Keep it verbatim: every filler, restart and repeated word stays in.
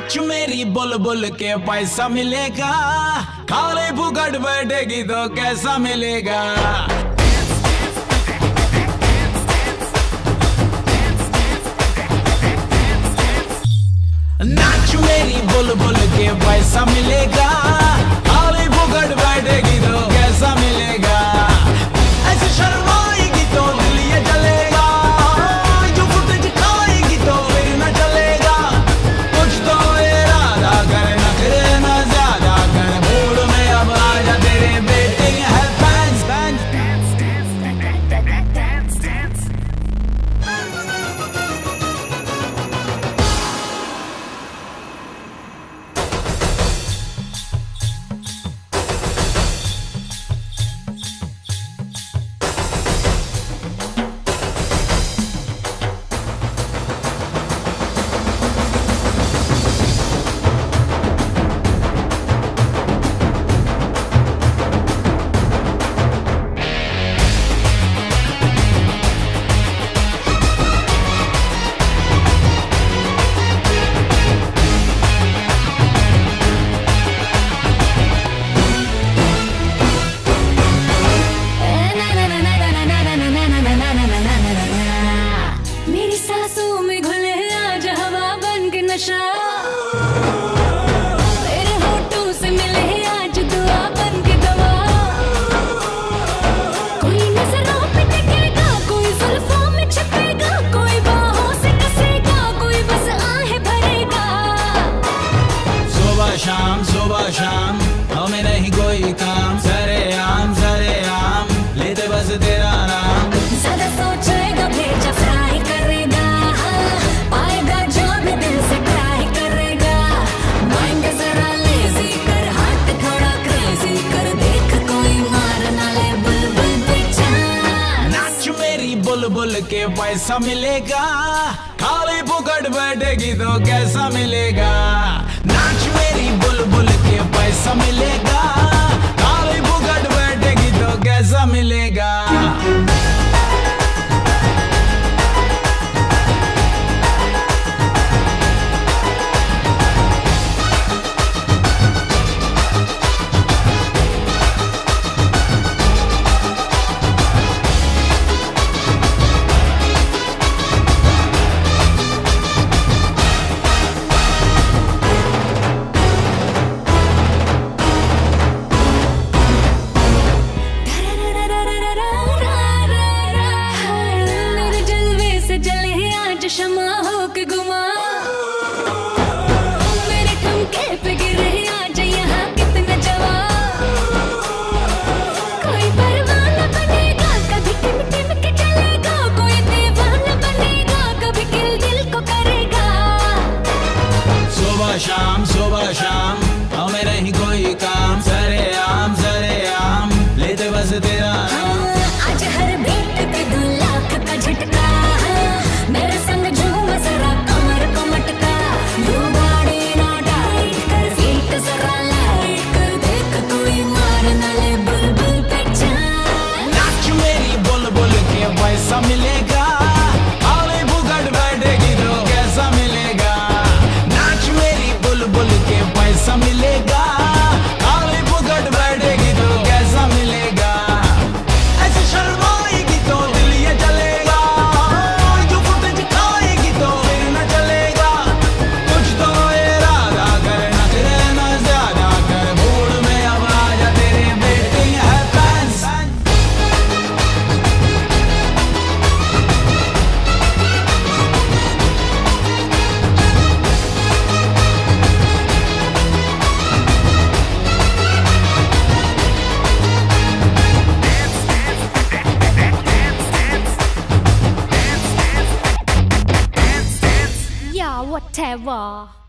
नाच मेरी बुलबुल के पैसा मिलेगा, खाली फुकट बैठेगी तो कैसा मिलेगा। नाच मेरी बुलबुल के पैसा मिलेगा, खाली फुकट बैठेगी तो कैसा मिलेगा। ऐसे शर्माएगी तो दिल ये जलेगा, जो फुटेज खाएगी तो फिर न चलेगा। कुछ तो इरादा कर, नखरे न ज्यादा कर, मूड में अब आजा तेरे बेटिंग है फैंस फैंस। मेरे होठों से मिले आज दुआ बन के दवा। कोई नजरों पे टिकेगा, कोई जुल्फों में छिपेगा, कोई बाहों से कसेगा, कोई बस आहें भरेगा। सुबह शाम सुबह शाम हमें नहीं कोई काम, सरे आम सरे आम लेते बस तेरा नाम। ज्यादा सोचेगा भेजा फ्राई करेगा, पाएगा जो भी दिल से ट्राई करेगा। माइंड जरा लेजी कर, हाथ थोड़ा क्रेजी कर, देख कोई मार ना ले बुलबुल पीछा। नाच मेरी बुलबुल के पैसा मिलेगा, खाली फुकट बैठेगी तो कैसा मिलेगा। नाच मेरी बुलबुल के पैसा मिलेगा, खाली फुकट बैठेगी तो कैसा मिलेगा। क्षमा हो के गुमा, मेरे ठुमके पे गिरे आज यहाँ कितना जवाब। कोई परवाना बनेगा, कभी टिम टिम के चलेगा, कोई दीवाना बनेगा, कभी किल दिल को करेगा। सुबह शाम सुबह शाम हमें नहीं कोई काम, सरे आम सरे आम लेते बस तेरा नाम। आज हर बीट पे दो लाख का झटका, मेरे संग झूम जरा कमर को मटका। यू बॉडी ना टाइट कर, फीट जरा लाइट कर, देख कोई मार ना ले बुलबुल पे जान। नाच मेरी बुलबुल के पैसा मिलेगा, खाली फुकट बैठेगी तो कैसा मिलेगा। नाच मेरी बुलबुल के पैसा मिलेगा, खाली फुकट बैठेगी तो कैसा मिलेगा। ऐसे शर्माएगी तो दिल ये जलेगा, जो फुटेज खाएगी तो फिर न चलेगा। कुछ तो इरादा कर, नखरे न ज्यादा कर, मूड में अब आजा तेरे बेटिंग है फैंस। Yeah, whatever.